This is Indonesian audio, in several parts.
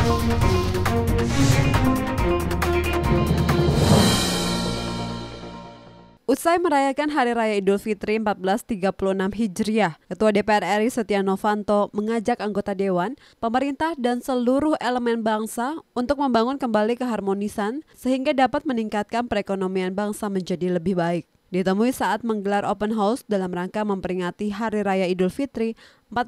Usai merayakan Hari Raya Idul Fitri 1436 Hijriah, Ketua DPR RI Setia Novanto mengajak anggota Dewan, pemerintah dan seluruh elemen bangsa untuk membangun kembali keharmonisan sehingga dapat meningkatkan perekonomian bangsa menjadi lebih baik. Ditemui saat menggelar open house dalam rangka memperingati Hari Raya Idul Fitri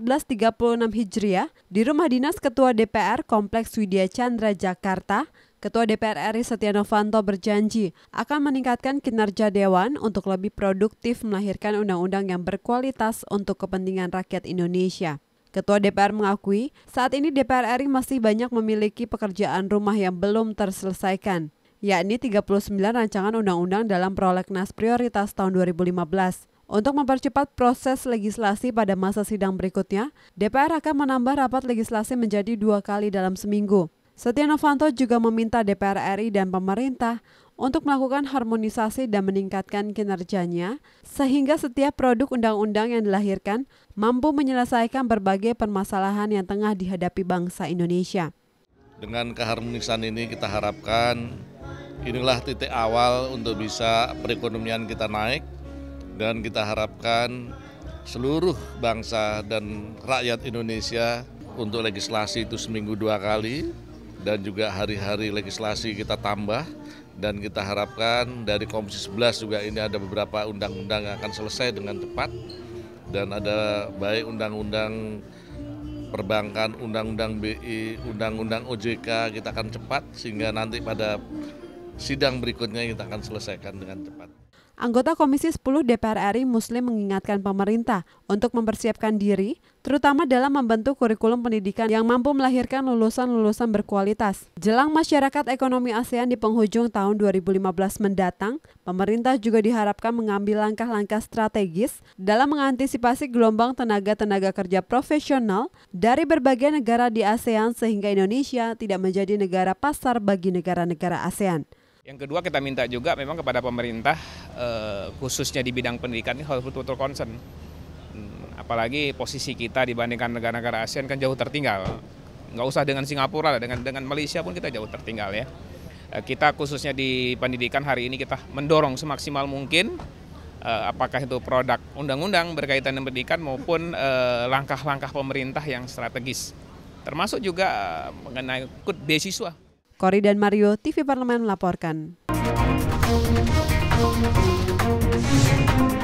1436 Hijriah di Rumah Dinas Ketua DPR Kompleks Widya Chandra, Jakarta, Ketua DPR RI Setia Novanto berjanji akan meningkatkan kinerja Dewan untuk lebih produktif melahirkan undang-undang yang berkualitas untuk kepentingan rakyat Indonesia. Ketua DPR mengakui saat ini DPR RI masih banyak memiliki pekerjaan rumah yang belum terselesaikan, yakni 39 rancangan undang-undang dalam prolegnas prioritas tahun 2015. Untuk mempercepat proses legislasi pada masa sidang berikutnya, DPR akan menambah rapat legislasi menjadi 2 kali dalam seminggu. Setia Novanto juga meminta DPR RI dan pemerintah untuk melakukan harmonisasi dan meningkatkan kinerjanya sehingga setiap produk undang-undang yang dilahirkan mampu menyelesaikan berbagai permasalahan yang tengah dihadapi bangsa Indonesia. Dengan keharmonisan ini kita harapkan inilah titik awal untuk bisa perekonomian kita naik dan kita harapkan seluruh bangsa dan rakyat Indonesia untuk legislasi itu seminggu 2 kali. Dan juga hari-hari legislasi kita tambah dan kita harapkan dari Komisi 11 juga ini ada beberapa undang-undang yang akan selesai dengan cepat dan ada baik undang-undang perbankan, undang-undang BI, undang-undang OJK kita akan cepat sehingga nanti pada sidang berikutnya kita akan selesaikan dengan cepat. Anggota Komisi 10 DPR RI Muslim mengingatkan pemerintah untuk mempersiapkan diri, terutama dalam membentuk kurikulum pendidikan yang mampu melahirkan lulusan-lulusan berkualitas. Jelang masyarakat ekonomi ASEAN di penghujung tahun 2015 mendatang, pemerintah juga diharapkan mengambil langkah-langkah strategis dalam mengantisipasi gelombang tenaga kerja profesional dari berbagai negara di ASEAN sehingga Indonesia tidak menjadi negara pasar bagi negara-negara ASEAN. Yang kedua kita minta juga memang kepada pemerintah khususnya di bidang pendidikan ini harus betul-betul concern. Apalagi posisi kita dibandingkan negara-negara ASEAN kan jauh tertinggal. Nggak usah dengan Singapura, dengan Malaysia pun kita jauh tertinggal ya. Kita khususnya di pendidikan hari ini kita mendorong semaksimal mungkin apakah itu produk undang-undang berkaitan dengan pendidikan maupun langkah-langkah pemerintah yang strategis. Termasuk juga mengenai beasiswa. Kori dan Mario, TV Parlemen melaporkan.